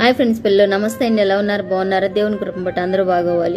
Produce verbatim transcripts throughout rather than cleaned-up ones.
Hi friends, పిల్లలు నమస్తే అండి. ఎలా ఉన్నారు? బాగున్నారా? దేవుని కృప బట్టి అందరూ బాగోవాలి.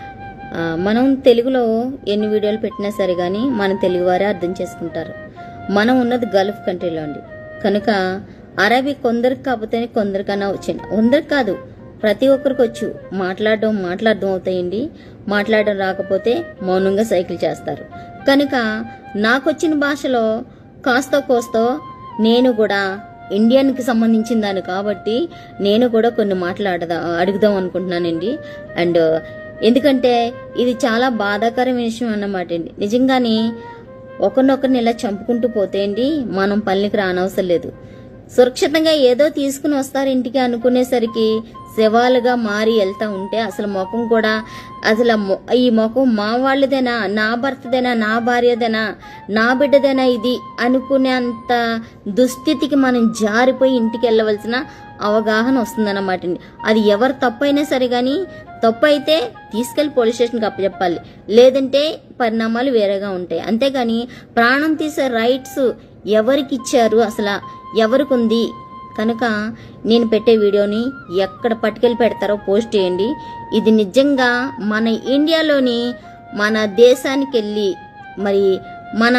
మనం తెలుగులో ఎన్ని వీడియోలు పెట్టినా సరే కానీ మన తెలుగు వారే అర్థం చేసుకుంటారు. మనం ఉన్నది గల్ఫ్ కంట్రీలో అండి. కనుక అరబిక్ కొందరికి కాకపోతే కొందరికన్నా వచ్చింది, కొందరికి కాదు ప్రతి ఒక్కరికి వచ్చు. మాట్లాడడం మాట్లాడడం అవుతాయండి. మాట్లాడడం రాకపోతే మౌనంగా సైకిల్ చేస్తారు. కనుక నాకు వచ్చిన భాషలో కాస్తో కోస్తో నేను కూడా ఇండియన్కి సంబంధించిన దాన్ని కాబట్టి నేను కూడా కొన్ని మాట్లాడదా అడుగుదాం అనుకుంటున్నానండి. అండ్ ఎందుకంటే ఇది చాలా బాధాకరమైన విషయం అన్నమాట అండి. నిజంగానే ఒకరినొకరిని ఇలా చంపుకుంటూ పోతే అండి మనం పనికి రానవసరం లేదు. సురక్షితంగా ఏదో తీసుకుని వస్తారు ఇంటికి అనుకునేసరికి శవాలుగా మారి వెళ్తా ఉంటే అసలు ముఖం కూడా అసలు ఈ ముఖం మా వాళ్ళదేనా, నా భర్తదేనా, నా భార్యదేనా, నా బిడ్డదేనా ఇది అనుకునేంత దుస్థితికి మనం జారిపోయి ఇంటికి వెళ్ళవలసిన అవగాహన వస్తుందన్నమాట అండి. అది ఎవరు తప్పైనా సరే కానీ తప్పు అయితే తీసుకెళ్లి పోలీస్ స్టేషన్కి అప్పచెప్పాలి, లేదంటే పరిణామాలు వేరేగా ఉంటాయి. అంతేగాని ప్రాణం తీసే రైట్స్ ఎవరికి ఇచ్చారు, అసలు ఎవరికి ఉంది? కనుక నేను పెట్టే వీడియోని ఎక్కడ పట్టుకెళ్ళి పెడతారో పోస్ట్ చేయండి. ఇది నిజంగా మన ఇండియాలోని మన దేశానికి వెళ్ళి మరి మన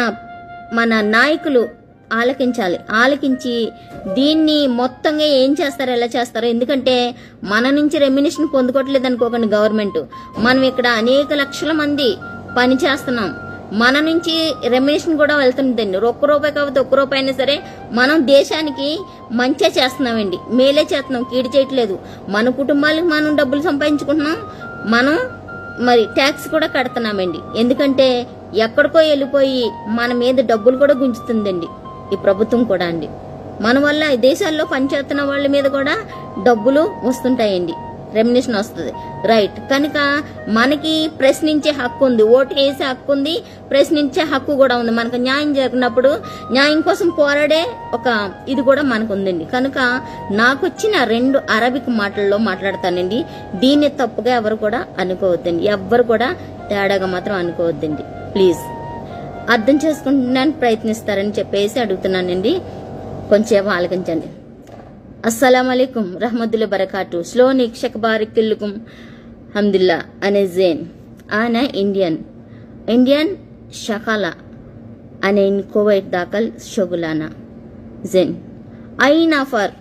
మన నాయకులు ఆలకించాలి. ఆలకించి దీన్ని మొత్తంగా ఏం చేస్తారో ఎలా చేస్తారో, ఎందుకంటే మన నుంచి రెమ్యునేషన్ పొందుకోవట్లేదు అనుకోకండి గవర్నమెంట్. మనం ఇక్కడ అనేక లక్షల మంది పని చేస్తున్నాం, మన నుంచి రెమ్యునేషన్ కూడా వెళ్తుందండి. ఒక్క రూపాయి కాకపోతే ఒక్క రూపాయి అయినా సరే మనం దేశానికి మంచిగా చేస్తున్నామండి, మేలే చేస్తున్నాం, కీడు చేయట్లేదు. మన కుటుంబాలకు మనం డబ్బులు సంపాదించుకుంటున్నాం, మనం మరి ట్యాక్స్ కూడా కడుతున్నామండి. ఎందుకంటే ఎక్కడికో వెళ్ళిపోయి మన మీద డబ్బులు కూడా గుంజుతుందండి ఈ ప్రభుత్వం కూడా అండి. మన వల్ల దేశాల్లో పనిచేస్తున్న వాళ్ళ మీద కూడా డబ్బులు వస్తుంటాయండి, రెమ్యునేషన్ వస్తుంది. రైట్. కనుక మనకి ప్రశ్నించే హక్కు ఉంది, ఓటు వేసే హక్కు ఉంది, ప్రశ్నించే హక్కు కూడా ఉంది. మనకు న్యాయం జరిగినప్పుడు న్యాయం కోసం పోరాడే ఒక ఇది కూడా మనకు ఉందండి. కనుక నాకు వచ్చిన రెండు అరబిక్ మాటల్లో మాట్లాడతానండి. దీన్ని తప్పుగా ఎవరు కూడా అనుకోవద్దండి, ఎవ్వరు కూడా తేడాగా మాత్రం అనుకోవద్దండి. ప్లీజ్ అర్థం చేసుకుంటున్నాను ప్రయత్నిస్తారని చెప్పేసి అడుగుతున్నానండి. కొంచెం ఆలకించండి. అస్సలాముఅలైకుం రహమతుల్లా బరకాతు. స్లోనిక్ షక్బారికిల్లుకుం హమ్దుల్లా అనే జైన్ ఆనా ఇండియన్ ఇండియన్ షకాలా అనే కువైట్ దాఖల్ షగులానా జైన్ అయినా ఫర్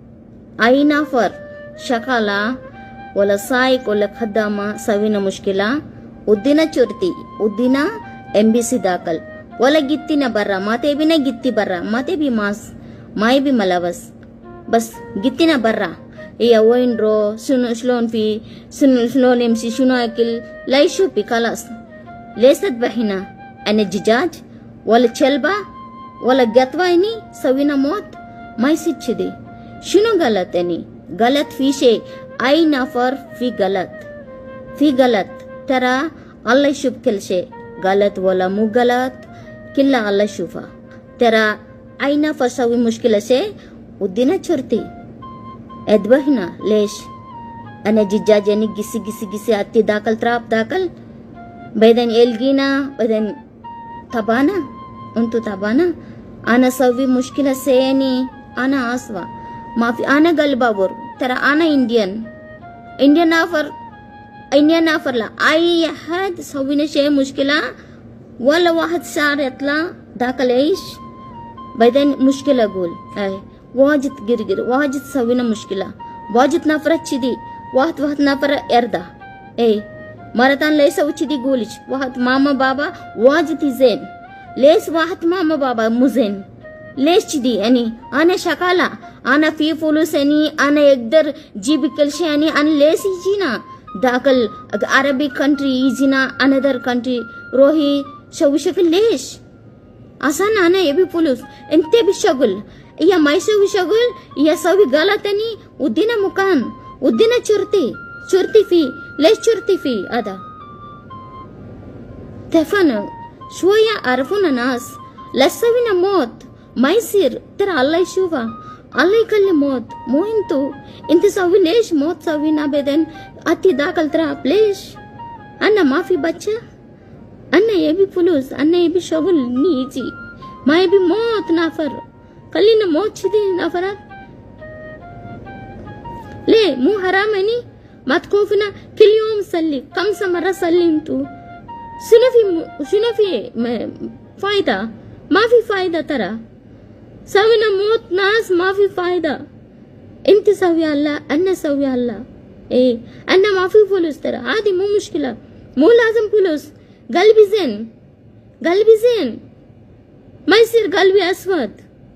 అయినా ఫర్ షకాలా వల సాయిక్ వల ఖద్దామా సవిన ముష్కిలా ఉద్దిన చుర్తి ఉద్దిన ఎంబీసీ దాఖల్ వల గిత్తిన బర్రా మాతే బిన గిత్తి బర్రా మాతే బి మాస్ మాయ బి మలవస్ बस गित्तिना बर्रा या वोइन रो सुनो स्लोन फी सुनो स्लोन एमसी सुनो अकिल लाइशो पी खलास लेसत बहिना अने जिजाज वला चलबा वला गतवाइनी सविना मौत माइसिच्छिदी शुनो गलत एनी गलत फीशे आई नाफर फी गलत फी गलत तरा अल्लाह शुभ किलशे गलत वला मु गलत किल्ला अल्लाह शुफा तरा आई नाफर सवी मुश्किल से उद्दिना चुरती एदबहिना लेश अने जिज्जाजनी गिसी गिसी गिसी आती दाखल त्राप दाखल बैदन एलगीना बैदन तबाना उन्तु तबाना आना सवी मुश्किल सेनी आना आसवा माफी आना गलबाबुर तरा आना इंडियन इंडियन आफर इंडियन आफरला आई हद सवीने शे मुश्किला वला वाहद सार एतला दाखल ऐश बैदन मुश्किल अगुल आई वाजित गिरगिर वाजित सविना मुश्किला वाजित नफर चिदी वाहत वाहत नफर एर्दा ए मरतान लेसा उचिदी गोलिच वाहत मामा बाबा वाजित ज़ेन लेस वाहत मामा बाबा मुज़ेन लेस चिदी यानी आने शकाला आना फी फुलुस यानी आना एकदर जीबिकल शे यानी आना लेस इजीना दाखल अरबी कंट्री इजीना अनदर कंट्री रोही शविशकल लेश आसान आना ये भी फुलुस इंते भी शगुल या मैसे भी शगुल या सभी गलत नहीं उद्दिना मुकान उद्दिना चुरती चुरती फी लेश चुरती फी अदा तफन शोया अरफुना नास लसविना मौत मैसिर तेरा अल्लाह शुवा अल्लाह कल्ले मौत मोहिंतु इंत सवी लेश मौत सवी ना बेदन अति दाखल तेरा प्लेश अन्ना माफी बच्चा अन्ना ये भी फुलूस अन्ना ये भी शगुल नीची मैं भी मौत नाफर कलीना मौत छिदी नफरत ليه مو حرام يعني ما تخوفنا كل يوم صلي كم مرة صلي انتو شنو في شنو في فايدة ما في فايدة ترى سوينا موت ناس ما في فايدة انت سوي الله انا سوي الله ايه انا ما في فلوس ترى عادي مو مشكلة مو لازم فلوس قلبي زين قلبي زين ما يصير قلبي اسود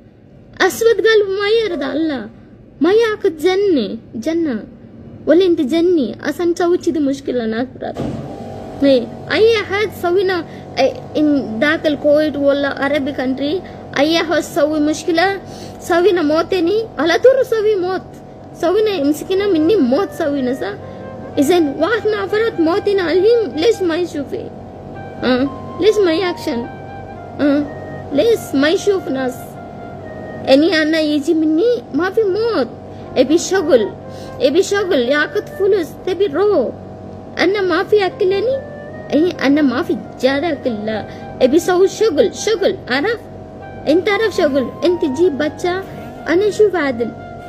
اسود قلب ما يرضى الله ما ياخذ جنة جنة ولا انت جني اصلا سوي كذا مشكلة ناس برادة ايه اي احد سوينا ان ذاك الكويت ولا عربي كنتري اي احد سوي مشكلة سوينا موتني على طول سوي موت سوينا مسكنا مني موت سوينا صح اذن واحد نفرت موتنا عليهم ليش ما يشوفي اه ليش ما ياكشن اه ليش ما يشوف ناس اني انا يجي مني ما في موت ابي شغل ابي شغل ياخذ فلوس تبي رو انا ما في اكلني اي انا ما في جارة اكل ابي سوي شغل شغل عرف انت عارف شغل انت جيب بچة انا اشوف عادل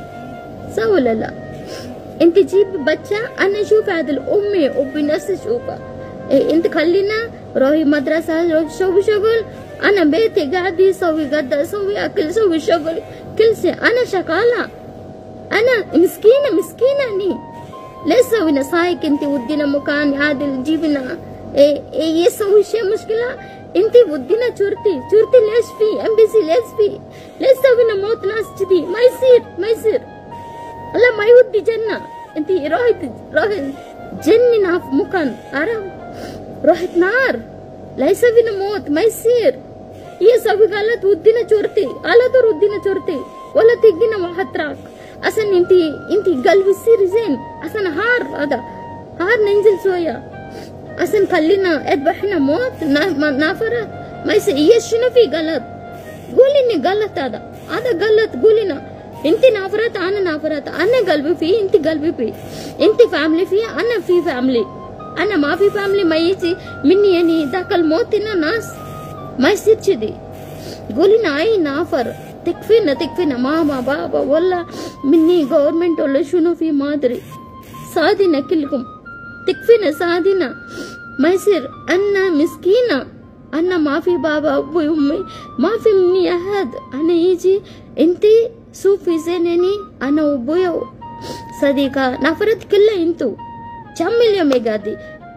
صح ولا لا انت جيب بچة انا اشوف عادل امي ابي نفس اشوفها ايه انت خلينا روحي مدرسة روحي سوي شغل انا بيتي قاعدة اسوي غدا اسوي اكل اسوي شغل كل شيء انا شغالة انا مسكينة مسكينة اني ليش سوينا صايك انت ودينا مكان عادل جيبنا ايه ايه يسوي شيء مشكلة انت ودينا شرطي شرطي ليش في ام بي سي ليش في ليش سوينا موت ناس كذي ما يصير ما يصير الله ما يودي جنة انت روحت روحت جننا في مكان عرب روحت نار لا يسوينا موت ما يصير يسوي غلط ودينا شرطي على طول ودينا شرطي ولا تجينا واحد تراك اصلا انت انت قلبي يصير زين اصلا هار هذا هار ننزل شوية اصلا خلينا اذبحنا موت نافرة ما يصير هي شنو في غلط قولي اني غلط هذا هذا غلط قولينا انت نافرات انا نافرات انا قلبي فيه انت قلبي فيه انت فاملي فيه انا في فاملي انا ما في فاملي ما يجي مني يعني ذاك الموت هنا ناس ما يصير كذي قولينا اي نافر تكفينا تكفينا ماما بابا ولا مني گورنمنت ولا شنو في ما ادري ساعدنا كلكم تكفينا ساعدنا ما يصير انا مسكينة انا ما في بابا ابوي امي ما في مني احد انا يجي انت شوفي زينني انا وابويا صديقة نفرت كلها انتو كم اليوم قاعدي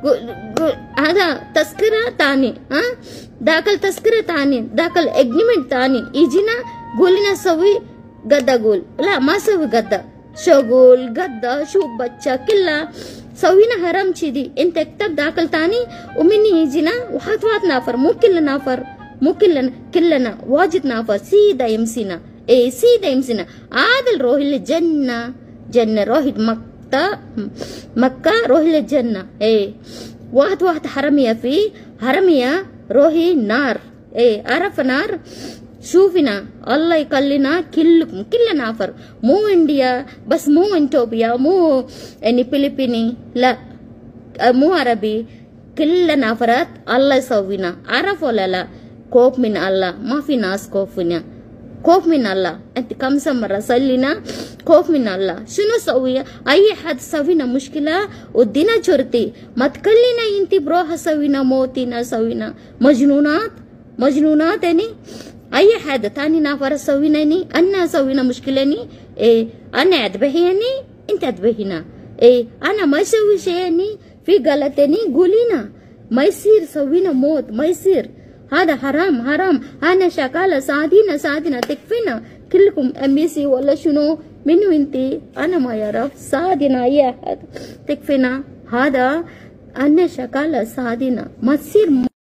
هذا تذكرة تاني ها داخل تذكرة تاني داخل اجريمنت تاني يجينا قولنا سوي غدا قول لا ما سوي غدا شغل غدا شوف بچة كلها سوينا حرام كذي انت اكتب داخل تاني ومني يجينا واحد واحد نافر مو كل نافر مو كلنا كلنا واجد نافر سيدا يمسينا ايه سيدا يمسينا عادل روح للجنة جنة روح مكة مكة روح للجنة ايه واحد واحد حرمية فيه حرمية روحي نار ايه عرف نار شوفنا الله يكلنا كلكم كل نافر مو انديا بس مو انتوبيا مو اني فلبيني لا مو عربي كل نافرات الله يسوينا عرف ولا لا خوف من الله ما في ناس خوفنا خوف من الله انت كم مرة صلينا خوف من الله شنو سوي اي حد سوينا مشكلة ودينا شرطي ما تكلنا انت بروحها سوينا موتنا سوينا مجنونات مجنونات يعني اي حد تاني نافر سويناني انا سوينا مشكلاني ايه انا اذبحيني انت اذبحينا ايه انا ما اسوي شيء في غلطني قولينا ما يصير سوينا موت ما يصير هذا حرام حرام انا شغالة ساعدينا ساعدينا تكفينا كلكم ام بي سي ولا شنو منو انتي انا ما يعرف ساعدينا اي احد تكفينا هذا انا شغالة ساعدينا ما تصير